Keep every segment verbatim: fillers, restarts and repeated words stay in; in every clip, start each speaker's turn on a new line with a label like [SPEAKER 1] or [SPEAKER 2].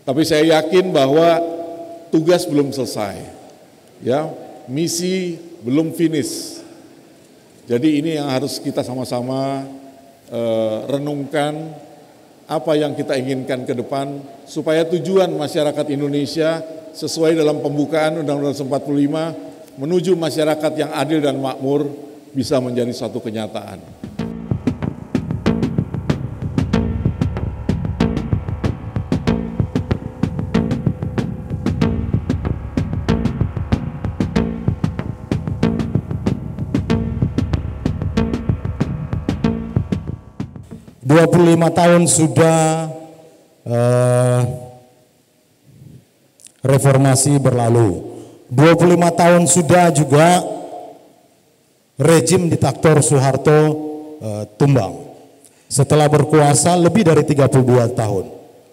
[SPEAKER 1] Tapi saya yakin bahwa tugas belum selesai, ya, misi belum finish. Jadi ini yang harus kita sama-sama eh, renungkan apa yang kita inginkan ke depan supaya tujuan masyarakat Indonesia sesuai dalam pembukaan Undang-Undang empat puluh lima menuju masyarakat yang adil dan makmur bisa menjadi suatu kenyataan.
[SPEAKER 2] dua puluh lima tahun sudah uh, reformasi berlalu. dua puluh lima tahun sudah juga rejim diktator Soeharto uh, tumbang. Setelah berkuasa lebih dari tiga puluh dua tahun.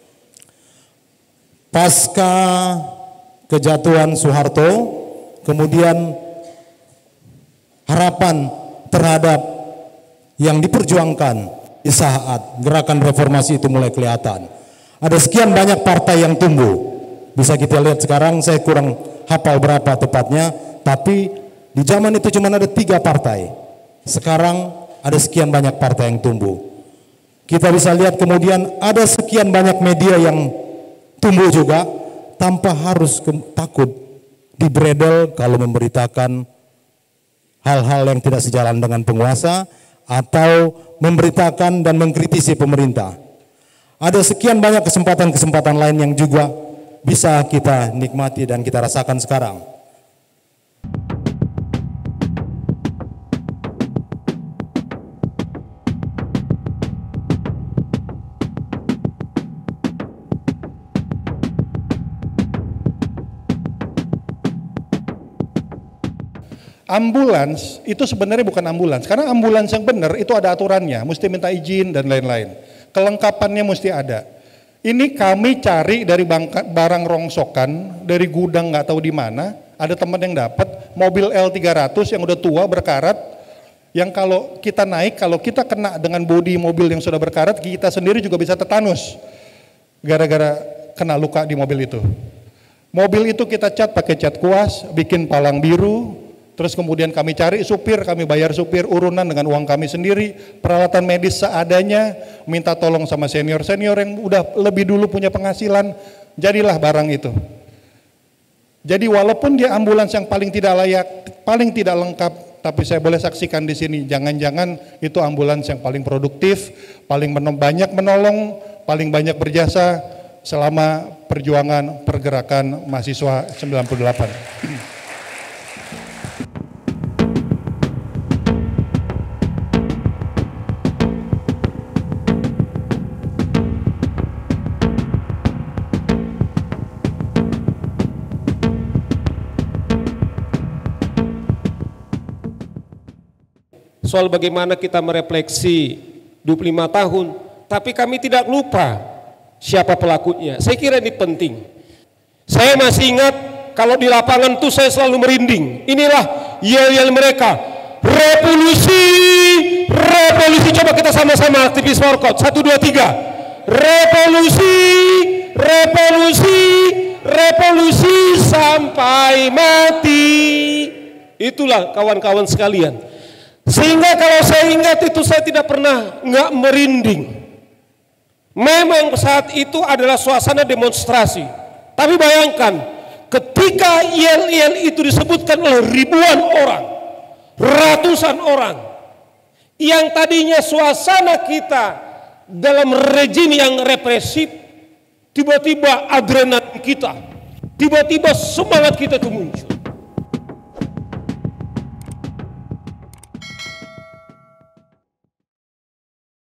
[SPEAKER 2] Pasca kejatuhan Soeharto, kemudian harapan terhadap yang diperjuangkan di saat gerakan reformasi itu mulai kelihatan. Ada sekian banyak partai yang tumbuh. Bisa kita lihat sekarang, saya kurang hafal berapa tepatnya, tapi di zaman itu cuma ada tiga partai. Sekarang ada sekian banyak partai yang tumbuh. Kita bisa lihat kemudian ada sekian banyak media yang tumbuh juga, tanpa harus takut dibredel kalau memberitakan hal-hal yang tidak sejalan dengan penguasa, atau memberitakan dan mengkritisi pemerintah. Ada sekian banyak kesempatan-kesempatan lain yang juga bisa kita nikmati dan kita rasakan sekarang.
[SPEAKER 3] Ambulans itu sebenarnya bukan ambulans, karena ambulans yang benar itu ada aturannya, mesti minta izin dan lain-lain. Kelengkapannya mesti ada. Ini kami cari dari barang rongsokan, dari gudang nggak tahu di mana, ada teman yang dapat mobil L tiga ratus yang udah tua berkarat, yang kalau kita naik, kalau kita kena dengan bodi mobil yang sudah berkarat, kita sendiri juga bisa tetanus, gara-gara kena luka di mobil itu. Mobil itu kita cat pakai cat kuas, bikin palang biru. Terus kemudian kami cari supir, kami bayar supir urunan dengan uang kami sendiri, peralatan medis seadanya, minta tolong sama senior-senior yang udah lebih dulu punya penghasilan, jadilah barang itu. Jadi walaupun dia ambulans yang paling tidak layak, paling tidak lengkap, tapi saya boleh saksikan di sini, jangan-jangan itu ambulans yang paling produktif, paling men- banyak menolong, paling banyak berjasa selama perjuangan pergerakan mahasiswa sembilan puluh delapan.
[SPEAKER 4] Soal bagaimana kita merefleksi dua puluh lima tahun, tapi kami tidak lupa siapa pelakunya. Saya kira ini penting. Saya masih ingat kalau di lapangan tuh saya selalu merinding. Inilah yel-yel mereka. Revolusi, revolusi. Coba kita sama-sama aktivis Forkot. Satu, dua, tiga. Revolusi, revolusi, revolusi sampai mati. Itulah kawan-kawan sekalian. Sehingga kalau saya ingat itu saya tidak pernah nggak merinding. Memang saat itu adalah suasana demonstrasi. Tapi bayangkan ketika yel-yel itu disebutkan oleh ribuan orang, ratusan orang, yang tadinya suasana kita dalam rejim yang represif, tiba-tiba adrenalin kita, tiba-tiba semangat kita itu muncul.